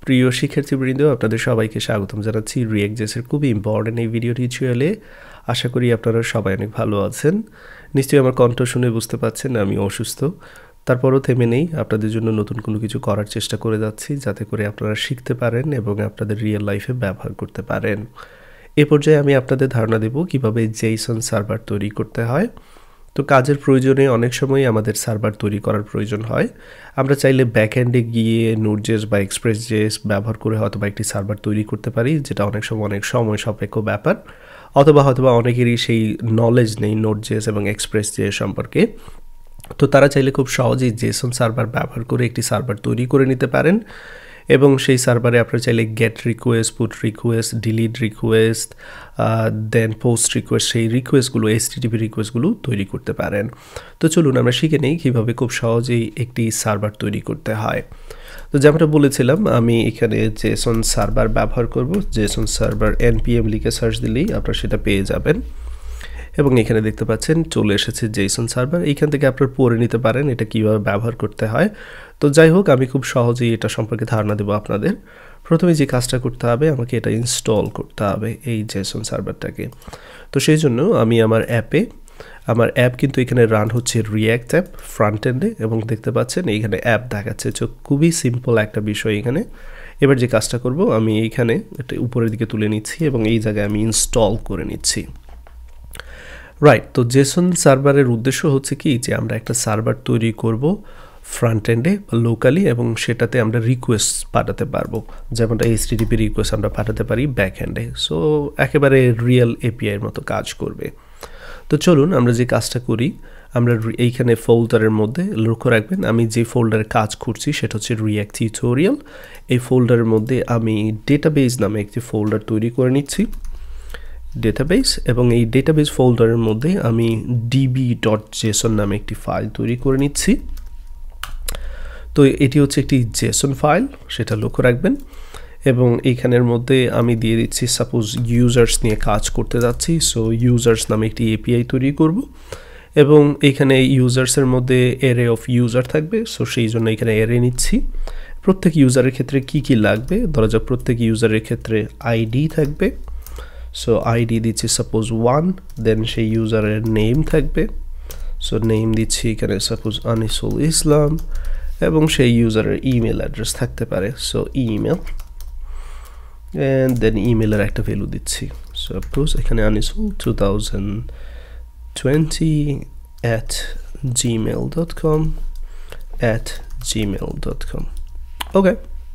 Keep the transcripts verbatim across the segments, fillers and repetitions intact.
প্রিয় শিক্ষার্থীবৃন্দ, আপনাদের সবাইকে স্বাগতম জানাচ্ছি রিয়েক্ট.জেএস এর খুবই ইম্পর্টেন্ট এই ভিডিও টিউটোরিয়ালে। আশা করি আপনারা সবাই অনেক ভালো আছেন। নিশ্চয়ই আমার কণ্ঠ শুনে বুঝতে পারছেন আমি অসুস্থ, তারপরও থেমে নেই। আপনাদের জন্য নতুন কোনো কিছু করার চেষ্টা করে যাচ্ছি, যাতে করে আপনারা শিখতে পারেন এবং আপনাদের রিয়েল লাইফে ব্যবহার করতে পারেন। এ পর্যায়ে আমি আপনাদের ধারণা দেব কিভাবে জেসন সার্ভার তৈরি করতে হয়। তো কাজের প্রয়োজনে অনেক সময় আমাদের সার্ভার তৈরি করার প্রয়োজন হয়। আমরা চাইলে ব্যাকএন্ডে গিয়ে নোড.জেএস বা এক্সপ্রেস.জেএস ব্যবহার করে হয়তো বা একটি সার্ভার তৈরি করতে পারি, যেটা অনেক সময় অনেক সময় সাপেক্ষ ব্যাপার। অথবা হয়তো বা অনেকেরই সেই নলেজ নেই নোড.জেএস এবং এক্সপ্রেস.জেএস সম্পর্কে। তো তারা চাইলে খুব সহজেই জেসন সার্ভার ব্যবহার করে একটি সার্ভার তৈরি করে নিতে পারেন এবং সেই সার্ভারে আপনারা চাইলে get request, put request, delete request, then post request, সেই রিকোয়েস্টগুলো এইচটিটিপি রিকোয়েস্টগুলো তৈরি করতে পারেন। তো চলুন আমরা শিখে নিই কীভাবে খুব সহজেই একটি সার্ভার তৈরি করতে হয়। তো যেমনটা বলেছিলাম, আমি এখানে জেসন সার্ভার ব্যবহার করব। জেসন সার্ভার এনপিএম লিখে সার্চ দিলেই আপনারা সেটা পেয়ে যাবেন এবং এখানে দেখতে পাচ্ছেন চলে এসেছে জেসন সার্ভার। এইখান থেকে আপনারা পড়ে নিতে পারেন এটা কীভাবে ব্যবহার করতে হয়। তো যাই হোক, আমি খুব সহজেই এটা সম্পর্কে ধারণা দেবো আপনাদের। প্রথমে যে কাজটা করতে হবে, আমাকে এটা ইনস্টল করতে হবে এই জেসন সার্ভারটাকে। তো সেই জন্য আমি আমার অ্যাপে, আমার অ্যাপ কিন্তু এখানে রান হচ্ছে রিয়্যাক্ট অ্যাপ ফ্রন্ট এন্ডে এবং দেখতে পাচ্ছেন এইখানে অ্যাপ দেখাচ্ছে। তো খুবই সিম্পল একটা বিষয় এখানে। এবার যে কাজটা করব, আমি এইখানে এটা উপরের দিকে তুলে নিচ্ছি এবং এই জায়গায় আমি ইনস্টল করে নিচ্ছি। রাইট, তো জেসন সার্ভারের উদ্দেশ্য হচ্ছে কি, যে আমরা একটা সার্ভার তৈরি করব ফ্রন্ট এন্ডে বা লোকালি এবং সেটাতে আমরা রিকোয়েস্ট পাঠাতে পারবো, যেমনটা এইচটিটিপি রিকোয়েস্ট আমরা পাঠাতে পারি ব্যাক এন্ডে। সো একেবারে রিয়েল এপিআইয়ের মতো কাজ করবে। তো চলুন আমরা যে কাজটা করি, আমরা এইখানে ফোল্ডারের মধ্যে লক্ষ্য রাখবেন, আমি যে ফোল্ডারে কাজ করছি সেটা হচ্ছে রিয়্যাক্ট টিউটোরিয়াল। এই ফোল্ডারের মধ্যে আমি ডেটাবেস নামে একটি ফোল্ডার তৈরি করে নিচ্ছি, ডেটাবেস, এবং এই ডেটাবেস ফোল্ডারের মধ্যে আমি ডিবি ডট জেসন নামে একটি ফাইল তৈরি করে নিচ্ছি। তো এটি হচ্ছে একটি জেসন ফাইল, সেটা লক্ষ্য রাখবেন। এবং এইখানের মধ্যে আমি দিয়ে দিচ্ছি, সাপোজ ইউজার্স নিয়ে কাজ করতে যাচ্ছি, সো ইউজার্স নামে একটি এপিআই তৈরি করব এবং এইখানে ইউজার্সের মধ্যে এরে অফ ইউজার থাকবে। সো সেই জন্য এখানে এরে নিচ্ছি। প্রত্যেক ইউজারের ক্ষেত্রে কি কি লাগবে, ধরা যাক প্রত্যেক ইউজারের ক্ষেত্রে আইডি থাকবে। সো আইডি দিচ্ছি সাপোজ ওয়ান, দেন সেই ইউজারের নেম থাকবে। সো নেম দিচ্ছি এখানে সাপোজ আনিসুল ইসলাম এবং সেই ইউজারের ইমেল অ্যাড্রেস থাকতে পারে, সো ইমেল, অ্যান্ড দেন ইমেলের একটা ভ্যালু দিচ্ছি, সাপোজ এখানে Anisul two thousand twenty at Gmail dot com at Gmail dot com. Okay,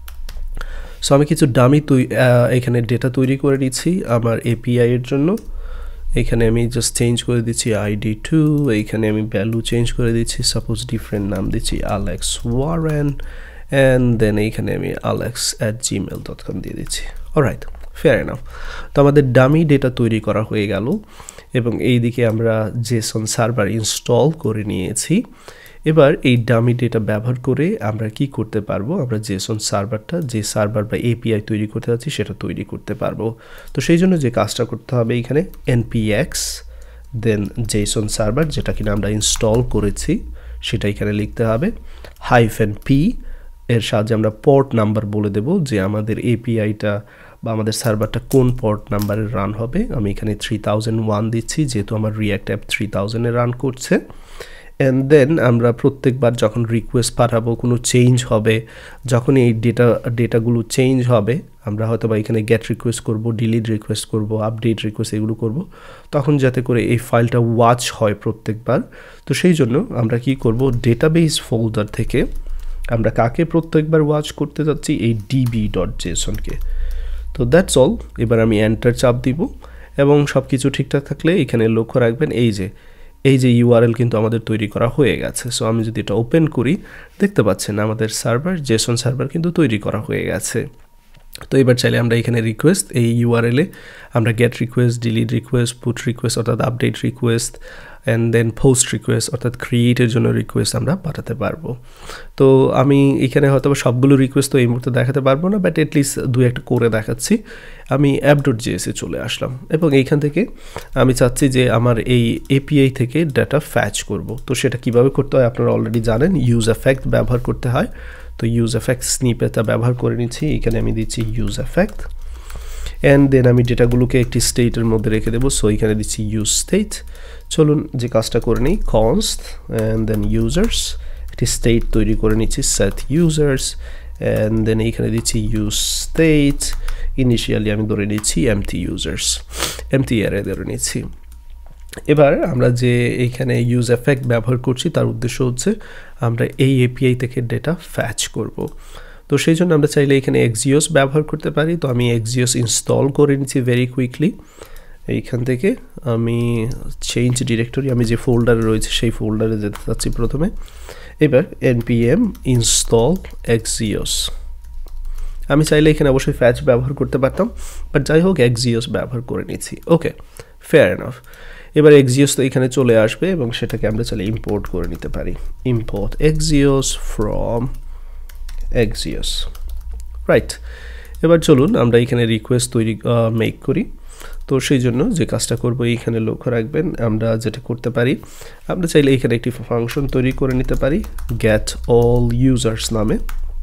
so আমি কিছু ডামি এখানে ডেটা তৈরি করে নিচ্ছি আমার এপিআই এর জন্য। এখানে আমি জাস্ট চেঞ্জ করে দিচ্ছি আইডি টু, এইখানে আমি ভ্যালু চেঞ্জ করে দিচ্ছি, সাপোজ ডিফারেন্ট নাম দিচ্ছি আলেক্স ওয়ারেন, অ্যান্ড দেন এইখানে আমি Alex at Gmail dot com দিয়ে দিচ্ছি। Alright, fair enough. তো আমাদের ডামি ডেটা তৈরি করা হয়ে গেল এবং এইদিকে আমরা জেসন সার্ভার ইনস্টল করে নিয়েছি। এবার এই ডামি ডেটা ব্যবহার করে আমরা কি করতে পারবো, আমরা জেসন সার্ভারটা, যে সার্ভার বা এপিআই তৈরি করতে যাচ্ছি সেটা তৈরি করতে পারবো। তো সেই জন্য যে কাজটা করতে হবে, এখানে এনপিএক্স দেন জেসন সার্ভার, যেটা কিনা আমরা ইনস্টল করেছি সেটা এখানে লিখতে হবে, হাইফেন পি, এর সাহায্যে আমরা পোর্ট নাম্বার বলে দেব যে আমাদের এপিআইটা বা আমাদের সার্ভারটা কোন পোর্ট নাম্বারে রান হবে। আমি এখানে থ্রি থাউজেন্ড ওয়ান দিচ্ছি, যেহেতু আমার রিয়্যাক্ট অ্যাপ থ্রি থাউজেন্ডে রান করছে। অ্যান্ড দেন আমরা প্রত্যেকবার যখন রিকোয়েস্ট পাঠাবো, কোনো চেঞ্জ হবে, যখন এই ডেটা ডেটাগুলো চেঞ্জ হবে, আমরা হয়তো বা এখানে গেট রিকোয়েস্ট করব, ডিলিট রিকোয়েস্ট করব, আপডেট রিকোয়েস্ট এগুলো করব, তখন যাতে করে এই ফাইলটা ওয়াচ হয় প্রত্যেকবার। তো সেই জন্য আমরা কি করব, ডেটাবেস ফোল্ডার থেকে আমরা কাকে প্রত্যেকবার ওয়াচ করতে যাচ্ছি, এই ডিবি ডট জেসনকে। তো দ্যাটস অল। এবার আমি এন্টার চাপ দিব এবং সব কিছু ঠিকঠাক থাকলে এখানে লক্ষ্য রাখবেন এই যে এই যে ইউআরএল কিন্তু আমাদের তৈরি করা হয়ে গেছে। সো আমি যদি এটা ওপেন করি, দেখতে পাচ্ছেন আমাদের সার্ভার, জেসন সার্ভার কিন্তু তৈরি করা হয়ে গেছে। তো এবার চাইলে আমরা এখানে রিকোয়েস্ট, এই ইউআরএলে আমরা get request, delete request, put request অর্থাৎ update request, and then post request অর্থাৎ ক্রিয়েটের জন্য রিকোয়েস্ট আমরা পাঠাতে পারবো। তো আমি এখানে হয়তো সবগুলো রিকোয়েস্ট তো এই মুহূর্তে দেখাতে পারবো না, বাট অ্যাটলিস্ট দু একটা করে দেখাচ্ছি। আমি অ্যাপ ডট জেএসে চলে আসলাম এবং এইখান থেকে আমি চাচ্ছি যে আমার এই এপিআই থেকে ডাটা ফ্যাচ করব। তো সেটা কিভাবে করতে হয় আপনারা অলরেডি জানেন, ইউজ এফেক্ট ব্যবহার করতে হয়। তো ইউজ এফেক্ট স্নিপেটটা ব্যবহার করে নিচ্ছি, এখানে আমি দিচ্ছি ইউজ এফেক্ট অ্যান্ড দেন আমি ডেটাগুলোকে একটি স্টেটের মধ্যে রেখে দেবো, সো এখানে দিচ্ছি ইউজ স্টেট। চলুন যে কাজটা করে নিই, কনস্ট অ্যান্ড দেন ইউজার্স, একটি স্টেট তৈরি করে নিচ্ছি সেট ইউজার্স অ্যান্ড দেন এইখানে দিচ্ছি ইউজ স্টেট, ইনিশিয়ালি আমি ধরে নিচ্ছি এমটি ইউজার্স, এমটি অ্যারে ধরে নিচ্ছি। এবার আমরা যে এইখানে ইউজ এফেক্ট ব্যবহার করছি তার উদ্দেশ্য হচ্ছে আমরা এই এপিআই থেকে ডেটা ফ্যাচ করব। তো সেই জন্য আমরা চাইলে এখানে এক্সিওস ব্যবহার করতে পারি। তো আমি এক্সিওস ইনস্টল করে নিচ্ছি ভেরি কুইকলি। এইখান থেকে আমি চেঞ্জ ডিরেক্টরি, আমি যে ফোল্ডারে রয়েছে সেই ফোল্ডারে যেতে চাচ্ছি প্রথমে। এবার এনপিএম ইনস্টল এক্সিওস, আমি চাইলে এখানে অবশ্যই ফ্যাচ ব্যবহার করতে পারতাম, বাট যাই হোক এক্সিওস ব্যবহার করে নিচ্ছি। Okay, fair enough. এবার এক্সিওস তো এখানে চলে আসবে এবং সেটাকে আমরা চাইলে ইম্পোর্ট করে নিতে পারি, import Axios from Axios, right. এবার চলুন আমরা এখানে রিকোয়েস্ট তৈরি মেক করি। তো সেই জন্য যে কাজটা করব এইখানে লক্ষ্য রাখবেন, আমরা যেটা করতে পারি, আমরা চাইলে এখানে একটি ফাংশন তৈরি করে নিতে পারি গেট অল ইউজার্স নামে,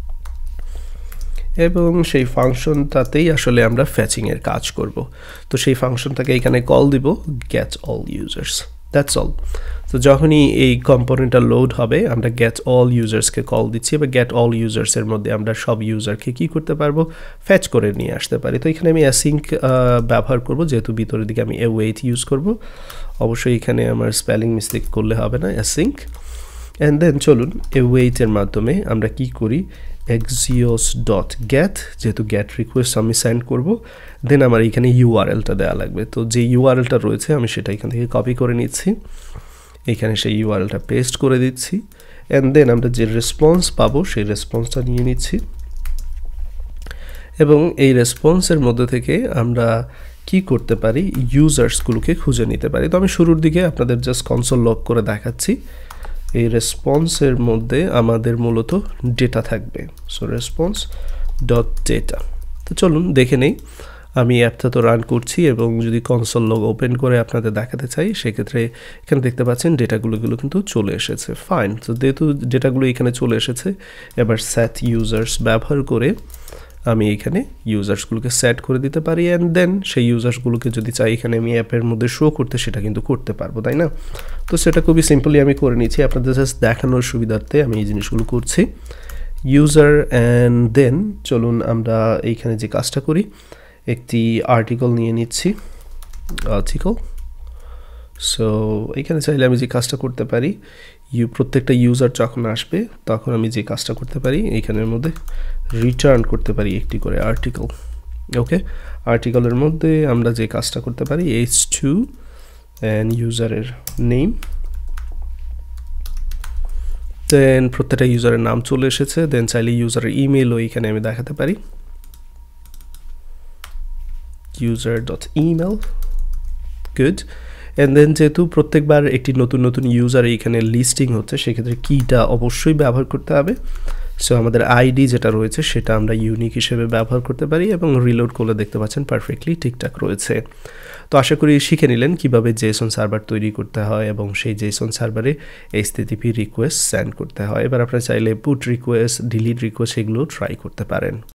এবং সেই ফাংশনটাতেই আসলে আমরা ফ্যাচিংয়ের কাজ করব। তো সেই ফাংশনটাকে এখানে কল দিব get all users, that's all. তো যখনই এই কম্পোনেন্টটা লোড হবে আমরা গেট অল ইউজার্সকে কল দিচ্ছি, এবার গেট অল ইউজার্সের মধ্যে আমরা সব ইউজারকে কী করতে পারবো, ফ্যাচ করে নিয়ে আসতে পারি। তো এখানে আমি অ্যাসিঙ্ক ব্যবহার করব, যেহেতু ভিতরের দিকে আমি অ্যাওয়েট ইউজ করব। অবশ্যই এখানে আমার স্পেলিং মিস্টেক করলে হবে না, অ্যাসিঙ্ক। অ্যান্ড দেন চলুন অ্যাওয়েটের মাধ্যমে আমরা কি করি, এক্সিওস ডট গেট, যেহেতু গেট রিকোয়েস্ট আমি সেন্ড করব, দেন আমার এইখানে ইউআরএলটা দেওয়া লাগবে। তো যে ইউআরএলটা রয়েছে আমি সেটা এখান থেকে কপি করে নিচ্ছি, এখানে সেই ইউআরএলটা পেস্ট করে দিচ্ছি অ্যান্ড দেন আমরা যে রেসপন্স পাবো সেই রেসপন্সটা নিয়ে নিচ্ছি এবং এই রেসপন্সের মধ্যে থেকে আমরা কি করতে পারি, ইউজার্সগুলোকে খুঁজে নিতে পারি। তো আমি শুরুর দিকে আপনাদের জাস্ট কনসোল লক করে দেখাচ্ছি। এই রেসপন্সের মধ্যে আমাদের মূলত ডেটা থাকবে, সো রেসপন্স ডট ডেটা। তো চলুন দেখে নেই, আমি অ্যাপটা তো রান করছি এবং যদি কনসোল লগ ওপেন করে আপনাদের দেখাতে চাই সেক্ষেত্রে এখানে দেখতে পাচ্ছেন ডেটাগুলোগুলো কিন্তু চলে এসেছে, ফাইন। তো যেহেতু ডেটাগুলো এখানে চলে এসেছে, এবার সেট ইউজার্স ব্যবহার করে আমি এখানে ইউজার্সগুলোকে সেট করে দিতে পারি অ্যান্ড দেন সেই ইউজার্সগুলোকে যদি চাই এখানে আমি অ্যাপের মধ্যে শো করতে সেটা কিন্তু করতে পারবো, তাই না? তো সেটা খুবই সিম্পলি আমি করে নিচ্ছি, আপনাদের জাস্ট দেখানোর সুবিধার্থে আমি এই জিনিসগুলো করছি। ইউজার অ্যান্ড দেন চলুন আমরা এইখানে যে কাজটা করি, একটি আর্টিকেল নিয়ে নিচ্ছি, আর্টিকেল। সো এখানে চাইলে আমি যে কাজটা করতে পারি, ইউ প্রত্যেকটা ইউজার যখন আসবে তখন আমি যে কাজটা করতে পারি এইখানের মধ্যে রিটার্ন করতে পারি একটি করে আর্টিকেল। ওকে, আর্টিকেলের মধ্যে আমরা যে কাজটা করতে পারি এইচ টু অ্যান্ড ইউজারের নেম, দেন প্রত্যেকটা ইউজারের নাম চলে এসেছে, দেন চাইলে ইউজারের ইমেলও এখানে আমি দেখাতে পারি, user dot email, good। And then যেহেতু প্রত্যেকবার একটি নতুন নতুন ইউজার এইখানে লিস্টিং হচ্ছে সেক্ষেত্রে কিটা অবশ্যই ব্যবহার করতে হবে। সো আমাদের আইডি যেটা রয়েছে সেটা আমরা ইউনিক হিসেবে ব্যবহার করতে পারি এবং রিলোড করলে দেখতে পাচ্ছেন পারফেক্টলি ঠিকঠাক রয়েছে। তো আশা করি শিখে নিলেন কিভাবে জেসন সার্ভার তৈরি করতে হয় এবং সেই জেসন সার্ভারে এইচটিটিপি রিকোয়েস্ট সেন্ড করতে হয়। এবার আপনারা চাইলে পুট রিকোয়েস্ট, ডিলিট রিকোয়েস্ট এগুলো ট্রাই করতে পারেন।